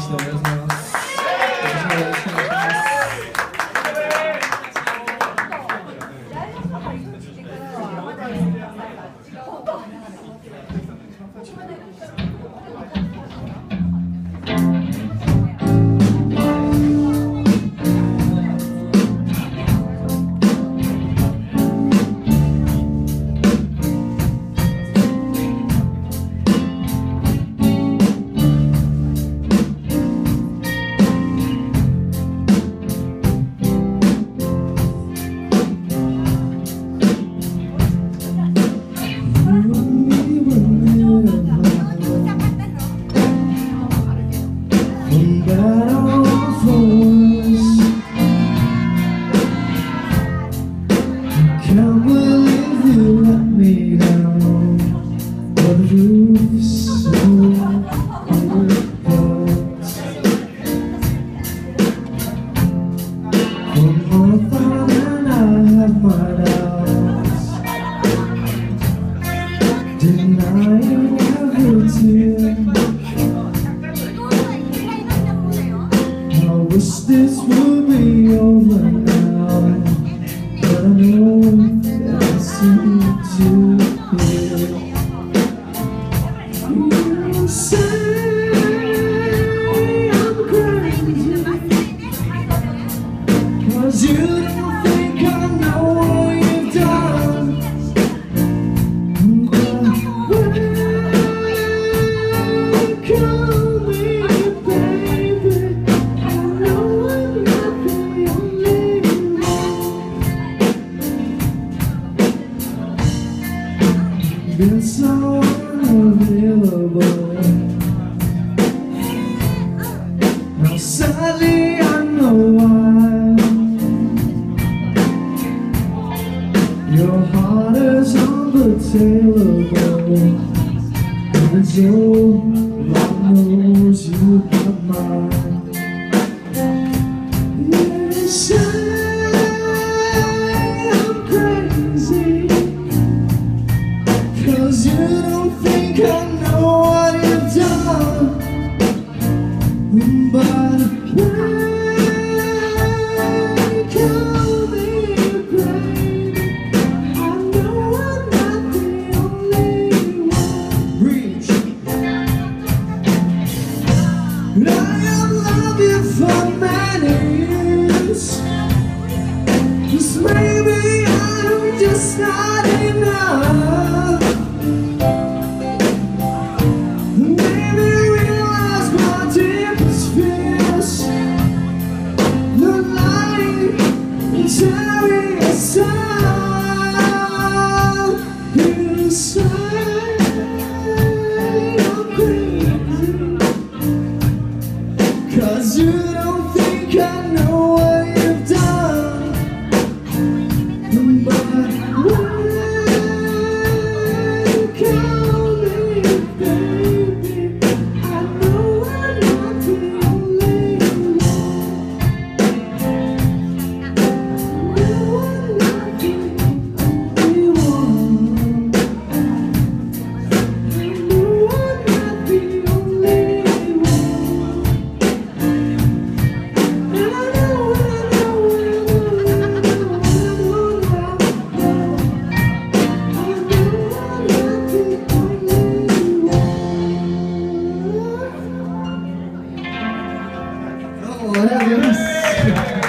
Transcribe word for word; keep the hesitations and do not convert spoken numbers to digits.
よろしくお願いします。よろしくお願いします。Can't believe you let me down. But the roof's so cold. For more fun and I have my doubts, denying every tear. I wish this would be over now, but I know I seem to hear you say I'm crazy, 'cause you don't think I know what you've done. But call me baby, I know I'm not the only one. Been so unavailable. Now sadly I know why. Your heart is unavailable, even though Lord knows you got mine. You say I'm crazy, 'cause you don't think I know what you've done. But when you call me baby, I know I'm not the only one. Reach. I have loved you for many years. Just maybe I'm just not enough. Maybe realize my deepest fears, not lying and tearing us apart. You say I'm crazy, 'cause you don't think I know what you've done. But when you call me baby, I know I'm not the only one. No, I'm not the only one. No, I'm not the only one. And I know, I know, I know, I know, I know, I know, I know I'm not the only one. Oh, that is